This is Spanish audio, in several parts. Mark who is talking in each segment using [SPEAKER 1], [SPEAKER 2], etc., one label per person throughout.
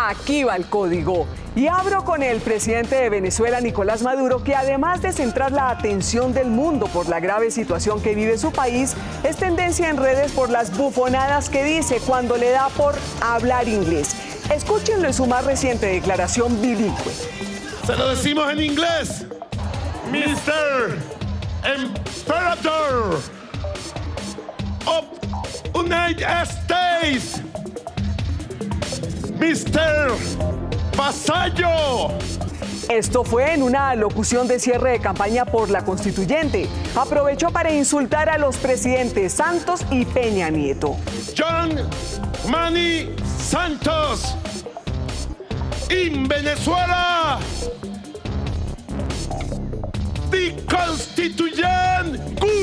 [SPEAKER 1] Aquí va el código. Y abro con el presidente de Venezuela, Nicolás Maduro, que además de centrar la atención del mundo por la grave situación que vive su país, es tendencia en redes por las bufonadas que dice cuando le da por hablar inglés. Escúchenlo en su más reciente declaración bilingüe.
[SPEAKER 2] Se lo decimos en inglés. Mr. Imperator of United States. Mr. Vasallo.
[SPEAKER 1] Esto fue en una locución de cierre de campaña por la Constituyente. Aprovechó para insultar a los presidentes Santos y Peña Nieto.
[SPEAKER 2] John Manny Santos. En Venezuela. The Constituyente.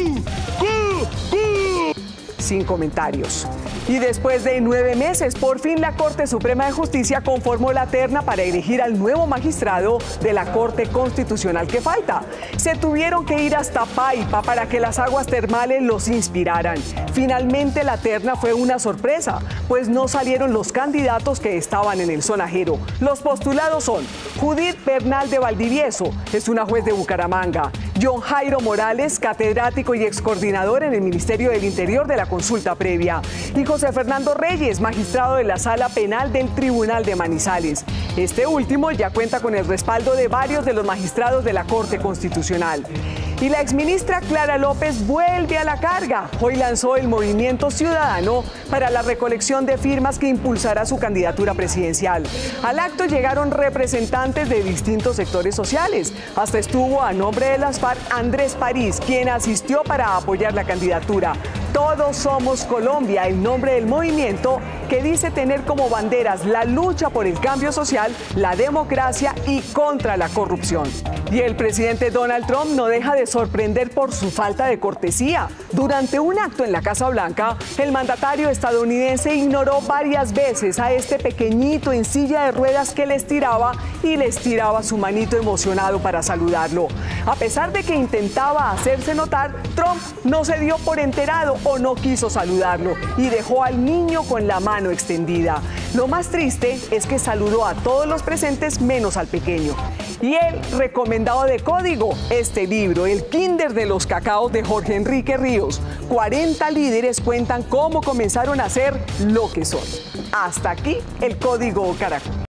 [SPEAKER 1] Sin comentarios. Y después de 9 meses, por fin la Corte Suprema de Justicia conformó la terna para elegir al nuevo magistrado de la Corte Constitucional que falta. Se tuvieron que ir hasta Paipa para que las aguas termales los inspiraran. Finalmente la terna fue una sorpresa, pues no salieron los candidatos que estaban en el sonajero. Los postulados son Judith Bernal de Valdivieso, es una juez de Bucaramanga; John Jairo Morales, catedrático y excoordinador en el Ministerio del Interior de la consulta previa; y José Fernando Reyes, magistrado de la Sala Penal del Tribunal de Manizales. Este último ya cuenta con el respaldo de varios de los magistrados de la Corte Constitucional. Y la exministra Clara López vuelve a la carga. Hoy lanzó el Movimiento Ciudadano para la recolección de firmas que impulsará su candidatura presidencial. Al acto llegaron representantes de distintos sectores sociales. Hasta estuvo a nombre de las FARC Andrés París, quien asistió para apoyar la candidatura. Todos somos Colombia, el nombre del movimiento, que dice tener como banderas la lucha por el cambio social, la democracia y contra la corrupción. Y el presidente Donald Trump no deja de sorprender por su falta de cortesía. Durante un acto en la Casa Blanca, el mandatario estadounidense ignoró varias veces a este pequeñito en silla de ruedas que le estiraba su manito emocionado para saludarlo. A pesar de que intentaba hacerse notar, Trump no se dio por enterado o no quiso saludarlo y dejó al niño con la mano extendida. Lo más triste es que saludó a todos los presentes menos al pequeño. Y el recomendado de código, este libro, El Kinder de los Cacaos, de Jorge Enrique Ríos. 40 líderes cuentan cómo comenzaron a ser lo que son. Hasta aquí el Código Caracol.